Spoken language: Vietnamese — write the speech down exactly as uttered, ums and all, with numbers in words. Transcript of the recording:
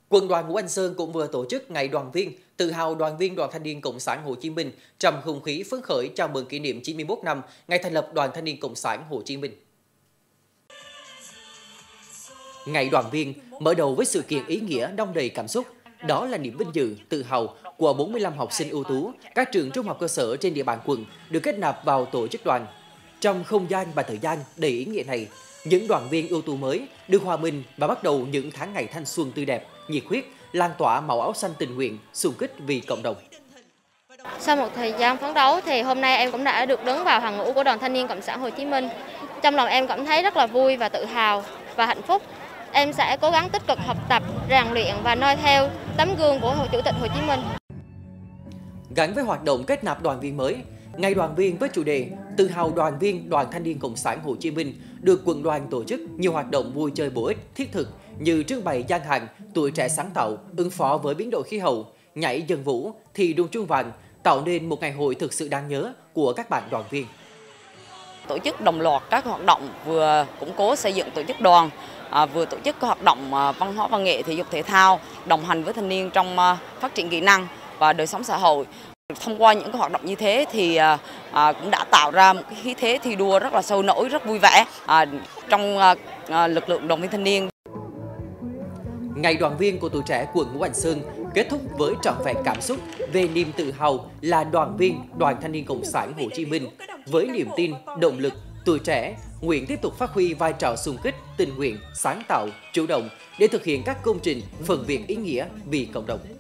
Quận đoàn Ngũ Hành Sơn cũng vừa tổ chức Ngày đoàn viên, tự hào đoàn viên Đoàn Thanh niên Cộng sản Hồ Chí Minh trong không khí phấn khởi chào mừng kỷ niệm chín mươi mốt năm ngày thành lập Đoàn Thanh niên Cộng sản Hồ Chí Minh. Ngày đoàn viên mở đầu với sự kiện ý nghĩa đong đầy cảm xúc. Đó là niềm vinh dự, tự hào của bốn mươi lăm học sinh ưu tú các trường trung học cơ sở trên địa bàn quận được kết nạp vào tổ chức đoàn. Trong không gian và thời gian đầy ý nghĩa này, những đoàn viên ưu tú mới được hòa mình và bắt đầu những tháng ngày thanh xuân tươi đẹp, nhiệt huyết, lan tỏa màu áo xanh tình nguyện, xung kích vì cộng đồng. Sau một thời gian phấn đấu thì hôm nay em cũng đã được đứng vào hàng ngũ của Đoàn Thanh niên Cộng sản Hồ Chí Minh. Trong lòng em cảm thấy rất là vui và tự hào và hạnh phúc. Em sẽ cố gắng tích cực học tập, rèn luyện và noi theo tấm gương của Chủ tịch Hồ Chí Minh. Gắn với hoạt động kết nạp đoàn viên mới, Ngày đoàn viên với chủ đề tự hào đoàn viên Đoàn Thanh niên Cộng sản Hồ Chí Minh được quận đoàn tổ chức nhiều hoạt động vui chơi bổ ích, thiết thực như trưng bày gian hàng, tuổi trẻ sáng tạo, ứng phó với biến đổi khí hậu, nhảy dân vũ, thi đua chuông vàng, tạo nên một ngày hội thực sự đáng nhớ của các bạn đoàn viên. Tổ chức đồng loạt các hoạt động vừa củng cố xây dựng tổ chức đoàn, à, vừa tổ chức các hoạt động à, văn hóa văn nghệ, thể dục thể thao, đồng hành với thanh niên trong à, phát triển kỹ năng và đời sống xã hội. Thông qua những cái hoạt động như thế thì à, à, cũng đã tạo ra một cái khí thế thi đua rất là sôi nổi, rất vui vẻ à, trong à, à, lực lượng đoàn viên thanh niên. Ngày đoàn viên của tuổi trẻ quận Ngũ Hành Sơn kết thúc với trọn vẹn cảm xúc về niềm tự hào là đoàn viên Đoàn Thanh niên Cộng sản Hồ Chí Minh. Với niềm tin, động lực, tuổi trẻ nguyện tiếp tục phát huy vai trò xung kích, tình nguyện, sáng tạo, chủ động để thực hiện các công trình, phần việc ý nghĩa vì cộng đồng.